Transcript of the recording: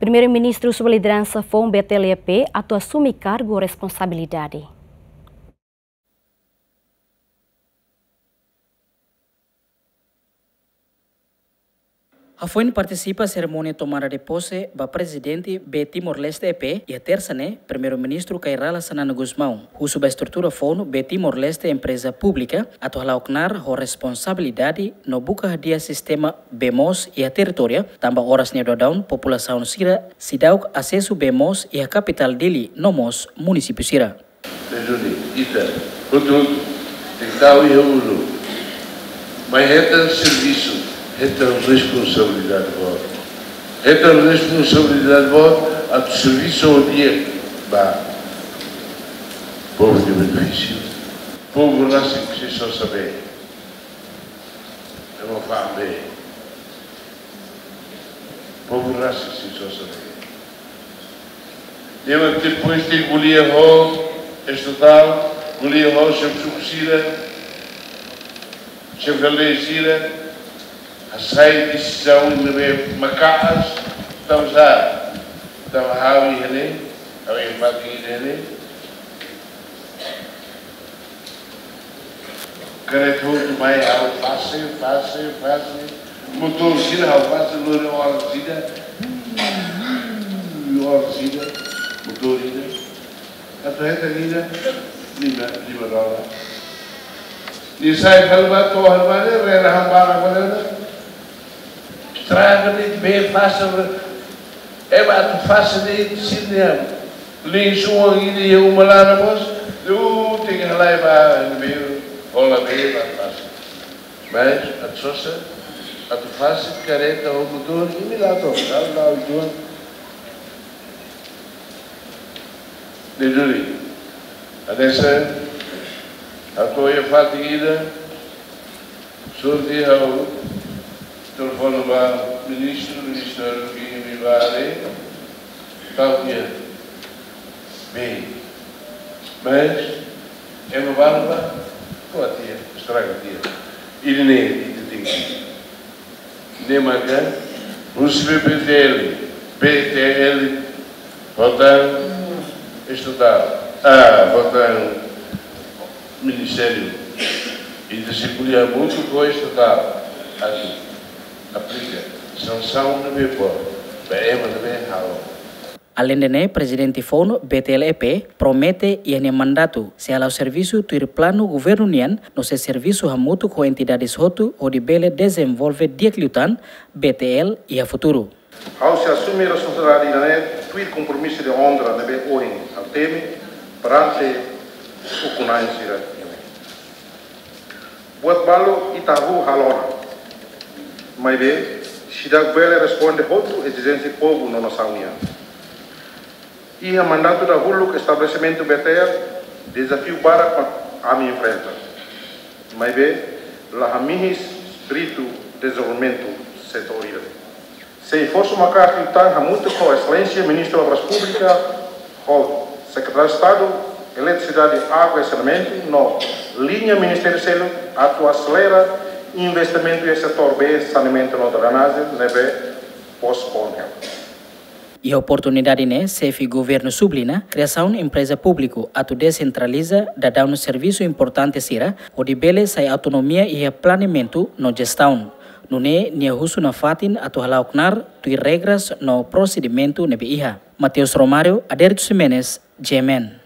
Primeiro-ministro sob liderança FON BTLEP atua assumir cargo ou responsabilidade. A FON participa da cerimônia de tomada de posse do presidente de Timor-Leste EP e a terça, primeiro-ministro Kairala Sanana Guzmão. O subestrutura FON de Timor-Leste empresa pública atual a responsabilidade no buca dia sistema BEMOS e a território, também horas nedodown população sira sidau acesso BEMOS e a capital dele Nomos município sira. Mas é serviço. Esta responsabilidade vossa. Esta responsabilidade vossa, a do serviço ao dia, povo de benefício. Povo nasce que vocês só sabem. É uma fama. Povo nasce que vocês só sabem. Lembra que depois de Golia Hall, estatal, Golia Hall, Chamsucira, Chamvalesira, a sair de decisão de Macas, estamos lá. Estamos lá e ele, a ver ele. Careto mais ao fácil. Motor gira ao fácil, loura orzida. Motor gira. A torreta gira, lima dólar. E sai para o torre, era rambara para traga-lhe bem fácil, fácil de cinema. Lincho e uma lá na moça, tem que levar no meio, ou lá bem, fácil. Mas a pessoa, a tu fácil, careta, o motor, e me lá o motor. De Júlio, adesso, a tua fatiga, surge ao telefone para o ministro Guilherme Vivare, tal dia. Bem, mas é uma barba, com a tia, estraga a tia. E nem marca, o BTL, votar estatal, votar Ministério e disciplinar muito com o estatal, aqui. Aplica sanção no meu povo, além de presidente FON BTLEP promete e em mandato se ao serviço do plano governo nian no se serviço hamutu com entidades hotu ou de bele desenvolve diaclutan BTL e a futuro. Ao se assumir a responsabilidade do compromisso de honra de bem hoje ao tema perante o Kunai Sira. Buat balu itahu halona. Mas bem, se dá bela responde outra exigência do povo na nossa união. E a mandato da Huluk estabelecimento BTL desafio para a minha enfrenta. Mas bem, lá minhas distrito desenvolvimento setorial. Se fosse uma carta que está muito com a excelência ministro da Obras Públicas, o secretário de Estado, eletricidade, água e saneamento, no linha Ministério do Selo, atua acelera investimento em setor B, saneamento no drenagem, neve postpone. E a oportunidade CF governo sublina criação de empresa pública atu descentraliza da dar um serviço importante sira o de bele sai autonomia e planeamento no gestão. No nia husu na fatin atu halauknar tui regras no procedimento nebe iha. Mateus Romário, Adérito Ximenes, GMN.